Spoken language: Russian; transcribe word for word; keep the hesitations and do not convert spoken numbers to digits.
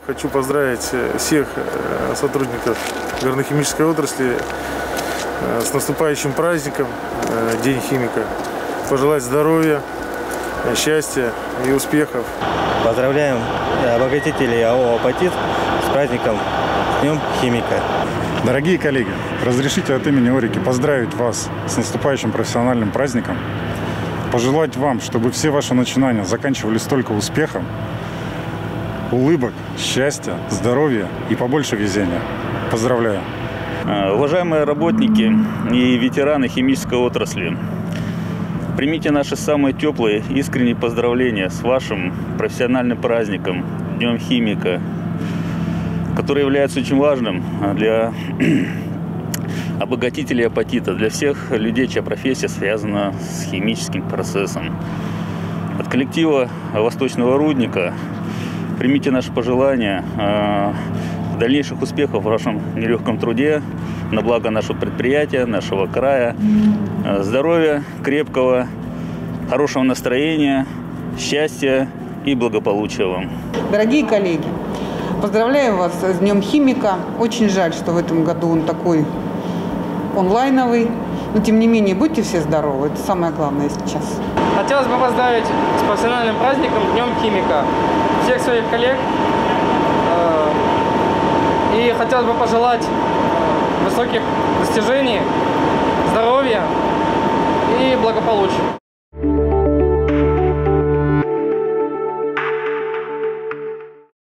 Хочу поздравить всех сотрудников горно-химической отрасли с наступающим праздником, День химика. Пожелать здоровья, счастья и успехов. Поздравляем обогатителей АО «Апатит» с праздником, с Днем химика. Дорогие коллеги, разрешите от имени Орики поздравить вас с наступающим профессиональным праздником. Пожелать вам, чтобы все ваши начинания заканчивались только успехом, улыбок, счастья, здоровья и побольше везения. Поздравляю! Уважаемые работники и ветераны химической отрасли, примите наши самые теплые, искренние поздравления с вашим профессиональным праздником, Днем химика, который является очень важным для обогатителей апатита, для всех людей, чья профессия связана с химическим процессом. От коллектива Восточного рудника примите наши пожелания, дальнейших успехов в вашем нелегком труде, на благо нашего предприятия, нашего края, здоровья крепкого, хорошего настроения, счастья и благополучия вам. Дорогие коллеги, поздравляю вас с Днем химика. Очень жаль, что в этом году он такой онлайновый. Но тем не менее, будьте все здоровы. Это самое главное сейчас. Хотелось бы поздравить с профессиональным праздником Днем химика всех своих коллег. И хотелось бы пожелать высоких достижений, здоровья и благополучия.